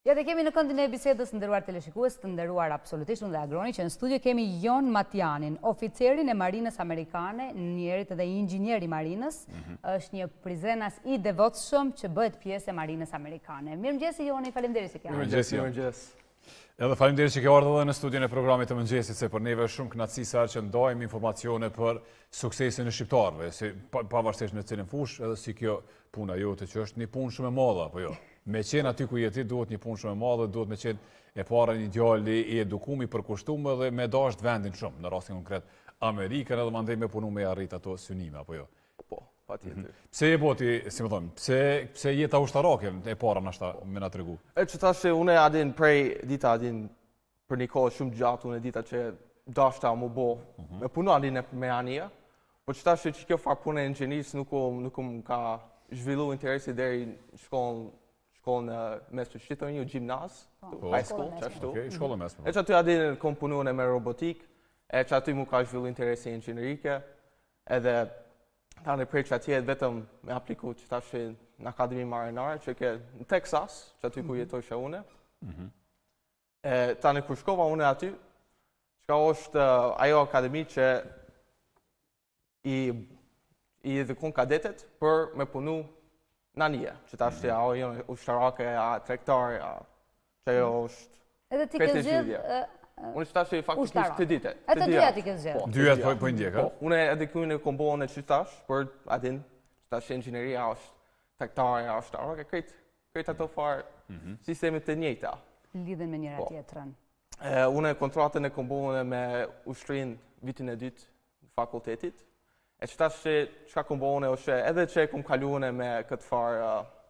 Ja dhe kemi në këndin e bisedës nderuar teleshikues, të nderuar absolutisht unë dhe Agroni, që në studio kemi Jon Matianin, oficerin e Marinës Amerikane, njerit edhe inxhinier i Marinës, është një prizenas i devotshëm që bëhet pjesë e Marinës Amerikane. Mirëmëngjesi Joni, faleminderit që ke ardhur. Mirëmëngjes. Edhe faleminderit që ke ardhur edhe në studion e programit të mëngjesit, se për neve është shumë kënaqësi sa që ndajmë informacione për suksesin e shqiptarëve, si pavarësisht në cilën fushë, edhe si kjo puna jote që është një punë shumë e madhe apo jo. Me qenë aty ku jeti duhet një punë shumë e madhe, duhet me qenë e para një djalë i edukuar, i përkushtuar dhe me dashur vendin shumë, në rastin konkret Amerikën, edhe mandej me punu me arrit ato synime apo jo. Po, patjetër. Pse je boti, si më thon, pse jeta ushtarake e para nashta më na tregu? Që tash unë adin prej dita adin për një kohë shumë gjatë, unë dita që dashta më bo, me punu adin me ania, po që tash që kjo farë punë e inxhinierisë nuk më ka zhvillu interesi deri shkollën mes të shqitoni, u gjimnaz, high school, që ashtu. Shkollë mesme. E që aty adin kom punu me robotik, e që aty mu ka zhvillu interesi inxhinierike, edhe tani prej që atje vetëm me apliku që tash në Akademi Marinare, që ke në Texas, që aty ku jetojsha une. Tani kur shkova une aty, që është ajo akademi që i edukon kadetet për me punu në anje, që ta është ajo ushtarake, tregtare, që ajo është kretë e zhjidhja. Unë që ta është faktikisht të dite. E të dyja ti ke zhjidhë? Dyja po i ndjek, a? Unë edhe kënë e kombohën e që tash, për adin, që ta është inxhinieria, është tregtare, është ushtarake, krejt ato farë sistemit të njëjta. Lidhen me njëra tjetrën. Unë kontratën e kombohën me ushtrin vitin e dytë fakultetit. E që tash që ka kombohën është edhe që kom kaluën me këtë farë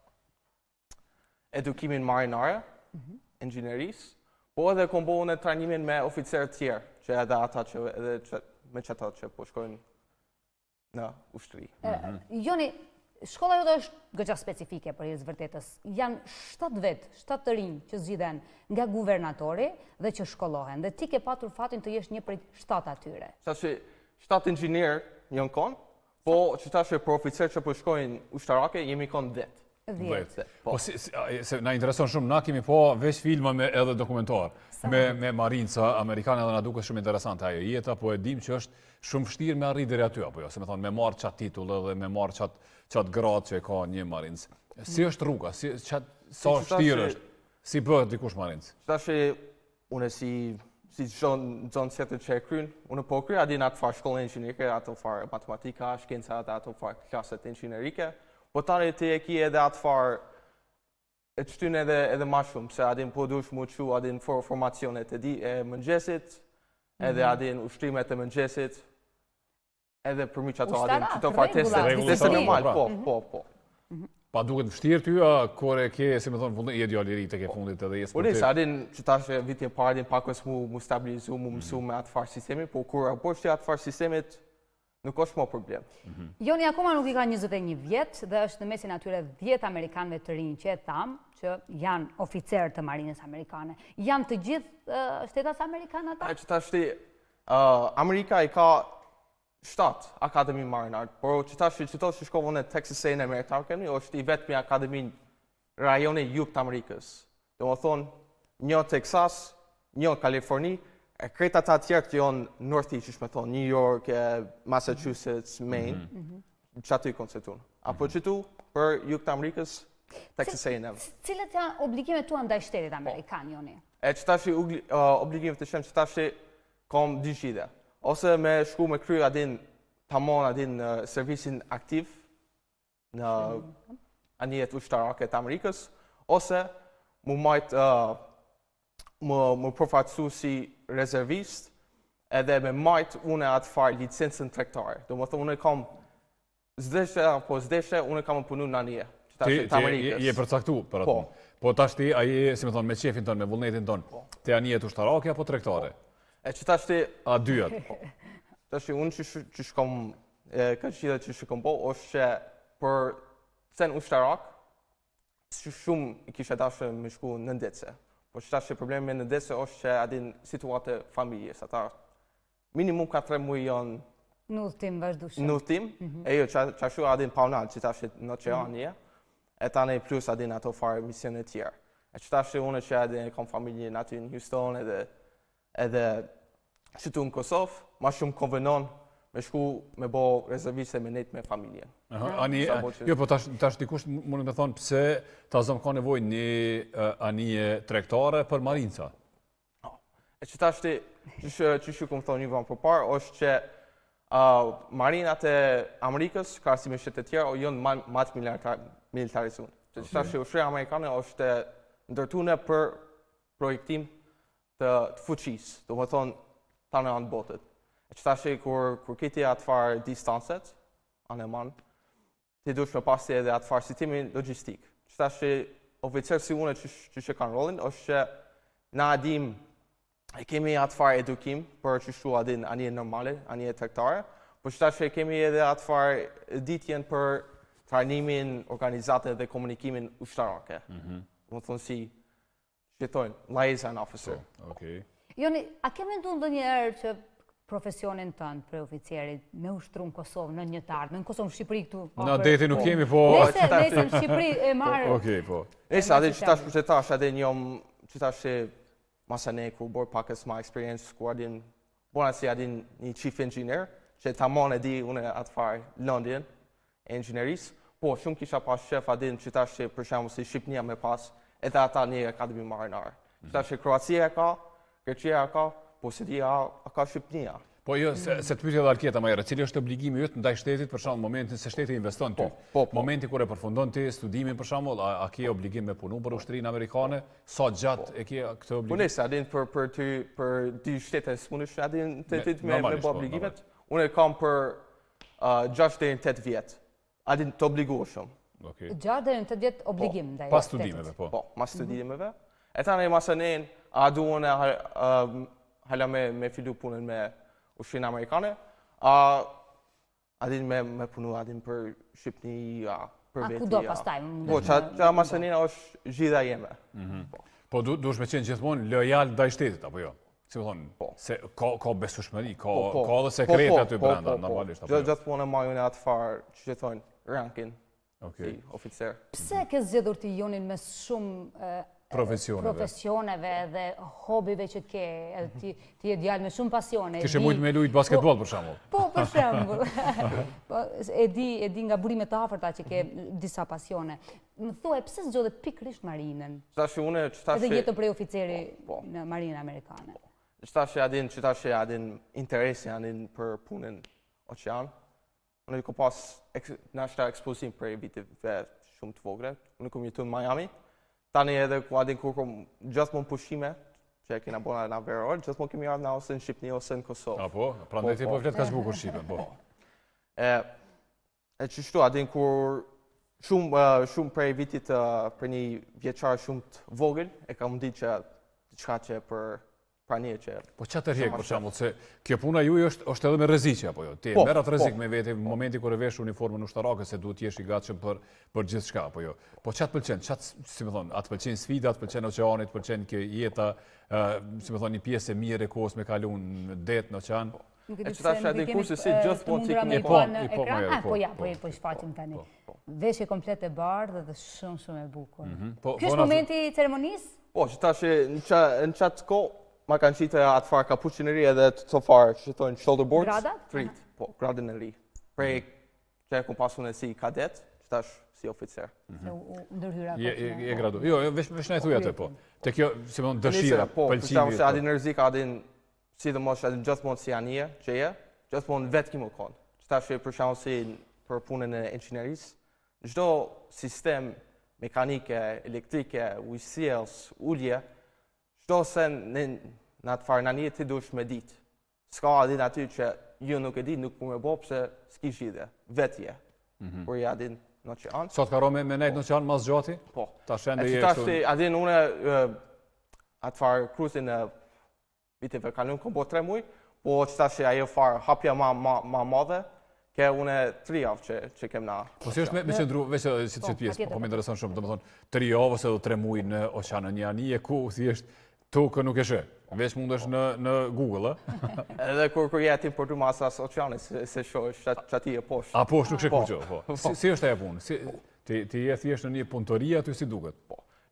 edukimin marinare, inxhinierisë, po edhe kombohën e trajnimin me oficerët tjerë, që edhe ata që edhe me qëta që po shkojnë në ushtri. Joni, shkolla jote është goxha specifike për hirë vërtetës. Janë 7 vetë, 7 të rinj që zgjidhen nga guvernatori dhe që shkollohen. Dhe ti ke patur fatin të jesh një prej 7 atyre. Tash 7 inxhinier janë konë, po që tash për oficer që po shkojnë ushtarake jemi konë 10. 10. Po se na intereson shumë, na kemi po veç filma me edhe dokumentar me marinca amerikane dhe na duket shumë interesante ajo jeta, po e dim që është shumë vështirë me arrit deri aty apo jo, se më thonë me marr çat titull edhe me marr çat gradë që e ka një marinc. Si është rruga? Sa vështirë është? Si bëhet dikush marinc? Tash unë si Jon Matiani që e kryen, unë po kryen adin atë farë shkollën inxhinierike, ato farë matematika, shkencat, ato farë klaset inxhinierike. Po tani ti e ki edhe atë farë e të shtyn edhe ma shumë, se adin po dush mu që adin formacionet e mëngjesit, edhe adin ushtrimet e mëngjesit, edhe përmi që ato adin që të farë teste normal, po. Pa duket vështirë ty, kore ke, si me thonë, i idealirit e ke fundit edhe jesë për ty? Po adin që tash vitin parë adin pakës mu stabilizu, mu mësu me atë farë sistemi, po kur aposhti atë farë sistemit, nuk është më problem. Joni akoma nuk i ka 21 vjetë dhe është në mesin atyre 10 Amerikanëve të rinj që e thamë, që janë oficerë të Marinës Amerikane. Janë të gjithë shtetas Amerikanë ata? Që ta shti, Amerika i ka 7 Akademi Marinare, por që ta shti që to që shkovën e Texas A&M Academy, është i vetëmi Akademi rajoni jug të Amerikës. Dhe më thonë, një Texas, një Kaliforni, e krejt ata tjerë që janë Northeast, që me thonë, New York, Massachusetts, Maine, që aty konceptun. Apo që tu, për jug të Amerikës, Texas A&M. Cilët janë obligimet tua ndaj shtetit Amerikan, Joni? E që ta shi obligimet të shenë që ta shi kom dy shide. Ose me shku me kry adin tamon adin servisin aktiv në anijet ushtarake të Amerikës, ose mu majtë më përfaqësu si rezervist edhe me majtë une atë farë licencën tregtare. Do më thë, une kam zdeshe, apo zdeshe, une kam më punu në anje. Ti je përcaktu për atë. Po tash ti, aje, si me thonë, me qefin tonë, me vullnetin tonë, te anijet ushtarake apo tregtare? E që tash ti... A dyat? Tash ti, unë që shkom, këtë qida që shkom po, është që për sen ushtarak, shumë i kishe dashë me shku në ndetse. Po që tash që problemi me në ndetse është që adin situate familjes. Ata minimum 4 muaj janë... Në udhtim vazhdueshëm. Në udhtim, e jo, që ashu adin paunal, që tash në oqeanie, e tani plus adin ato farë misionet tjerë. E që tash unë që edhe kam familjen aty në Houston edhe qëtu në Kosovë, ma shumë konvenon me shku me bo rezerviste me nejt me familjen. Jo, po tash dikush mund me thonë pse ta zëmë ka nevoj një anije tregtare për marinca. E që tash që shu këmë thonë një vëmë për parë, është që marinat e Amerikës, krasime shtetet tjera, jonë matë militarizuar. Që tash ushtria amerikane është ndërtune për projektim të fuqisë, do më thonë tane anë botët. E që tash kur kiti atë farë distancet, anë e manë, ti dush me pasti edhe atë farë sistemi logistik. Që tash oficer si une që kanë rolin, është që na adim e kemi atë farë edukim për që shtu adin anje normale, anje tregtare, por që tash kemi edhe atë farë ditjen për trajnimin, organizate dhe komunikimin ushtarake. Më thonë si shqetojnë, liaison officer. Joni, a ke menduar ndonjëherë që profesionin tënd për oficerit me ushtru në Kosovë, në njëtarë, në Kosovë, në Shqipëri këtu? Në deti nuk kemi, po... Nese në Shqipëri e marë... Okej, po. Nese, adhe që tash për që tash, adhe njom që tash masane kur bërë pakës ma experience, ku adin, bona si adin një chief engineer, që tamon e di une atë farë London, engineeris, po shumë kisha pas shef adin që tash për shemë si Shqipnia me pas, edhe ata një akademi marinare. Që tash Kroacia ka, Greqia ka, po Serbia ka Shqipnia. Po jo, se të pyetja dhe Arketa më herët, cili është obligimi yt ndaj shtetit për shembull momentin se shteti investon ty. Momenti kur e përfundon ti studimin për shembull, a ke obligim me punu për ushtrinë amerikane? Sa gjatë e ke këtë obligim? Po nëse adin për dy shtete s'mundesh adin të me bë obligimet. Unë kam për 6 deri në 8 vjet. Adin të obligueshëm. 6 deri në 8 vjet obligim ndaj. Pas studimeve, po. Po, pas studimeve. E tani masanen a duan hala me fillu punën me ushtrinë amerikane, adin me punu adin për Shqipni, për veti. A kudo pastaj? Po, që masanina është gjitha jeme. Po dush me qenë gjithmonë lojal ndaj shtetit, apo jo? Si më thonë, se ka besueshmëri, ka edhe sekrete aty brenda, normalisht. Gjithmonë e majune atë farë, që thonë rankin, si oficer. Pse ke zgjedhur ti Jonin me shumë profesioneve dhe hobive që ke, ti e djalë me shumë pasione. Kishe mujtë me lujtë basketbol, për shembull. Po, për shembull. E di nga burimet të afërta që ke disa pasione. Më thuaj, pse zgjodhe pikërisht marinën? Edhe jetën prej oficeri në marinën amerikane. Që tash e adin interesi adin për punën ocean. Unë ko pas nashta ekspozim prej viteve shumë të vogre. Unë kom jetu në Miami. Tani edhe ku adin kur kom gjithmonë pushime, që e kena bona na veror, gjithmonë kemi ardhë na ose në Shqipni ose në Kosovë. Apo, prandaj ti po flet ka zbukur Shqipen, po. E qështu adin kur shumë prej vitit për një vjeqar shumë të vogël, e kam ditë që diçka që për pranie që... Po që të rjek, për shembull, se kjo puna juj është edhe me rreziqe, apo jo? Ti merr atë rrezik me vete në momenti kur e vesh uniformën ushtarake se duhet jesh i gatshëm për gjithçka, apo jo? Po çat pëlqen, si më thon, atë pëlqen sfida, atë pëlqen oqeani, atë pëlqen kjo jeta, si më thon, një pjesë e mirë e kohës me kaluar në det, në oqean. E që tash edhe kurse si gjithmonë ti kemi po shfaqim tani. Veshje komplet e bardhë dhe shumë e bukur. Ky është momenti i ceremonisë? Po, që tash në çat kohë ma kanë qitë atë farë kapuqinëri edhe të farë që thonë shoulder boards. Gradat? Të rritë, po, gradën e ri. Prej që e kom pasun e si kadet, që tash si oficer. Se u ndërhyra. Je gradu. Jo, vesh në e thuja të po. Te kjo, si më dëshira, pëlqimi. Po, që adin në rëzik, adin, si dhe mos, adin gjithmonë si anije, që je, gjithmonë vetë ki më konë. Që tash e përshamu si për punën e inqineris, çdo sistem mekanike, elektrike, ujësiels, ullje, çdo sen në atë farë në një ti dush me ditë. Ska adin aty që ju nuk e di, nuk pu me bo, pëse s'ki shide, vetje. Por i adin në oqean. Sot ka ro me nejtë në oqean mas gjati? Po. Ta shende e që tashti, adin une atë farë kruzin e viteve kalun, kom bo 3 muj, po që tashti ajo farë hapja ma madhe, ke une 3 javë që kem na. Po si është me qëndru, veç si të qëtë pjesë, po më intereson shumë, do më thonë 3 javë ose 3 muj në oqean, në një anije ku thjesht tokë nuk e shë, veç mund është në Google, Edhe kur jetim për du masas oqeanit, se shohësh që ati e poshtë. A poshtë nuk shë kuqo, po. Si është aja punë? Ti je thjesht në një punëtori aty si duket? Po.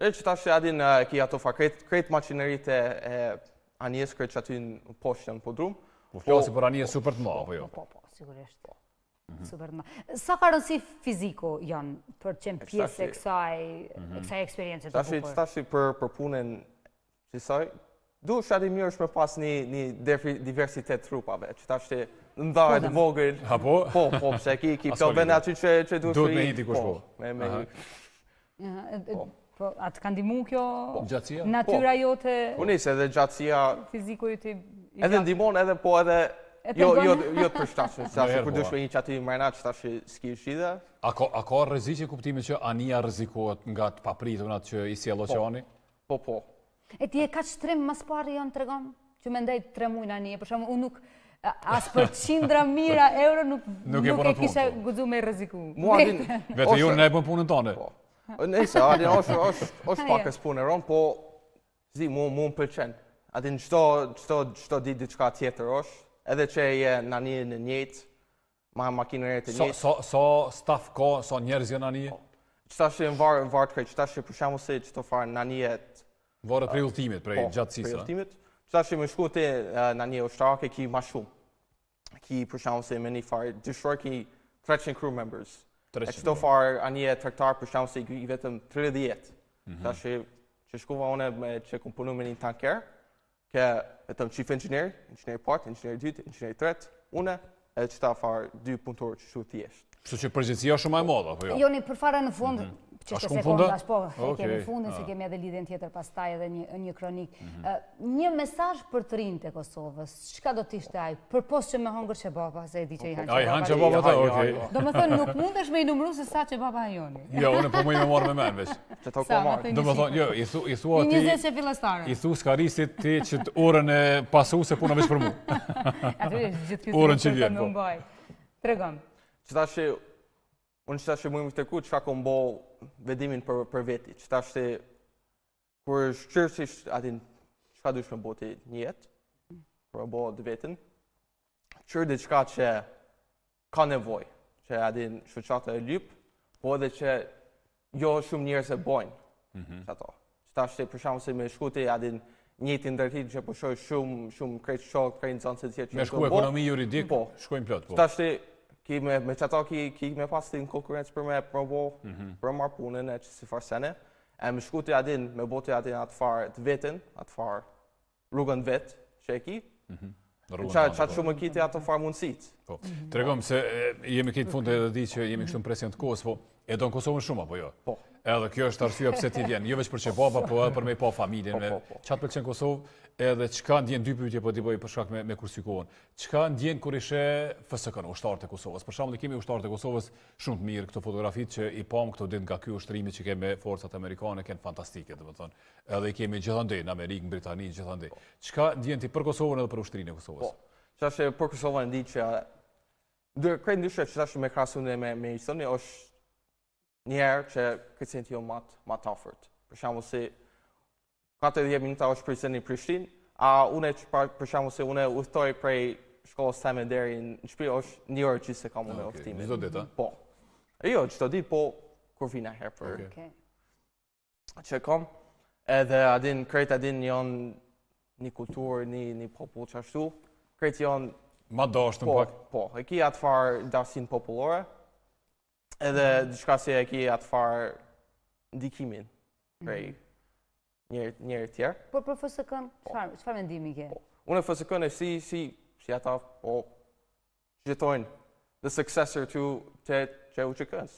Që tash adin ki ato fa krejt maqinerit e anijes, krejt që aty në poshtë në podrum. Po flasi për anije super të ma, apo jo? Po, sigurisht. Super të ma. Sa ka rëndësi fiziku, Jon, për të qenë pjesë e kësaj eksperiencë të bukur? Tash për punën që saj, du shadi mirë është me pas një diversitet trupave, që tash të ndarë të vogël. Ha po? Po, pëse ki pëllë vene aty që du duhet me hiti kush po. Po, atë ka ndihmu kjo gjatësia? Natyra jote? Unis edhe gjatësia... Fiziku ju ti... Edhe ndihmon edhe po edhe... Jo të përshtatshme, se ashtë kur dush me një që aty mrena që tash s'ki shida. A ka rreziqe kuptimi që anija rrezikohet nga të papriturnat që i sjell oqeani? Po. E ti e ka shtrim mas pari janë të regon? Që me ndaj 3 muaj në anije, për shumë unë nuk... As për qindra mira euro nuk e kisha guxu me rreziku. Vete ju në e bën punën tonë? Nëse, adin është pak e s'punë e ronë, po zi, mu më pëlqen. Adin qëto di diçka tjetër është, edhe që e në anije në njëjtë, ma makineret e njëjtë. Sa staf ka, sa njerëz janë anije? Qëta që në varë të krejtë, qëta që për shemë se qëto farë në anijet... Varë prej ultimit, prej gjatësisë. Qëta që më shku të në anije ushtarake, ki ma shumë. Ki për shemë se me një farë, dyshor ki 300 crew members. E qëto farë anije traktar për shemë se i vetëm 30. Qëta që shkuva une që kom punu me një tanker, ke vetëm chief engineer part, engineer 2, engineer 3, une, edhe qëta farë 2 punëtorë që shu t'jesht. Kështu që përgjithësia shumë e madhe, apo jo? Joni, për fara në fund, që shte sekondash, po, kemi fundin, se kemi edhe lidhjen tjetër pastaj edhe një kronik. Një mesazh për të rinjtë e Kosovës, çka do t'ishte ai? Për postë që me hongër që baba, se e di që i hanë që baba. A i hanë që baba ta, okej. Do më thënë, nuk mundesh me i numru se sa që baba joni. Jo, unë po mu i me marrë me men, veç. Që ta ko marrë. Do më thënë, jo, i thua ti... I 20 që fillestare. I thu skarisit ti që të orën e pasu se puna veç për mu. Orën që vjen, po. Tregon. Unë qëta që mujmë të ku që ka kom bo vedimin për veti, qëta që kur shqyrësisht atin që ka dush me bo të një jetë, për bo dë vetin, qërë dhe qëka që ka nevoj, që atin shfëqata e lypë, po edhe që jo shumë njërës e bojnë, qëta. Qëta që për shumë se me shkuti atin njëti ndërtit që përshoj shumë krejtë shokë, krejtë zonë se tjetë që me shku ekonomi juridik, shkojnë plot, po. Qëta që ki me qëta ki me pas të në konkurencë për me provo, për marë punën e që si farë sene, e me shku të adin, me bo të adin atë farë të vetin, atë farë rrugën vetë që e ki, qatë shumë e ki të atë farë mundësit. Të regom se jemi këtë fund e dhe di që jemi kështu në presion të Kosovë, po e do në Kosovën shumë, apo jo? Po. Edhe kjo është arsyeja pse ti vjen, jo veç për që baba, po edhe për me pa familjen. Qatë pëlqen Kosovë, edhe çka ndjen dy pyetje po t'i bëj për shkak me kursikohen. Çka ndjen kur ishe FSK-n, ushtarët e Kosovës? Për shembull, kemi ushtarët e Kosovës shumë të mirë, këto fotografitë që i pam këto ditë nga ky ushtrimi që kemi me forcat amerikane, kanë fantastike, domethënë. Edhe i kemi gjithandej në Amerikë, në Britani, gjithandej. Çka ndjen ti për Kosovën edhe për ushtrinë e Kosovës? Po. Çfarë për Kosovën ndi që krejt ndryshe që tash me krahasuar me historinë është njerë që këtë jo matë afërt. Për shembull se 40 minuta është priseni Prishtinë, a une për shembull se une udhtoj prej shkollës time deri në shtëpi është një orë që se kam unë udhtimin. Çdo ditë? Po. Jo, çdo ditë, po kur vina herë për. Që kam edhe adin krejt adin janë një kulturë, një popull që ashtu. Krejt janë ma dashtën pak. Po, e ki atë farë dasin popullore. Edhe diçka se e ki atë farë ndikimin prej njëri tjerë. Por për FSK-n, çfarë mendimi ke? Unë FSK-n e si ata jetojnë the successor to UÇK-s.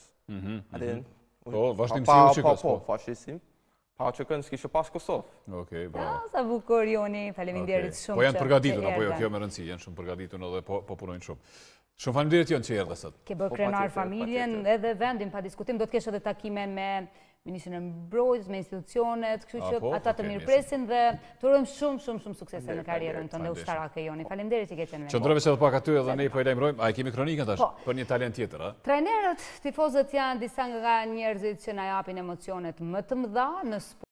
Po, vazhdimsi i UÇK-s. Po, vazhdimsi. Pa UÇK-n s'kishte pas Kosovë. Okej, bravo. Sa bukur Joni, faleminderit shumë. Po janë përgatitur apo jo, kjo me rëndësi, janë shumë përgatitur edhe po punojnë shumë. Shumë faleminderit Jon që erdhe sot. Ke bërë krenar familjen edhe vendin pa diskutim, do të kesh edhe takime me Ministrin e Mbrojtjes, me institucionet, kështu që ata të mirëpresin dhe të urojmë shumë suksese në karrierën tënde ushtarake Joni. Faleminderit që ke qenë me ne. Qëndrojmë edhe pak aty edhe ne po i lajmërojmë. A e kemi kronikën tash për një talent tjetër, a? Trajnerët, tifozët janë disa nga njerëzit që na japin emocionet më të mëdha në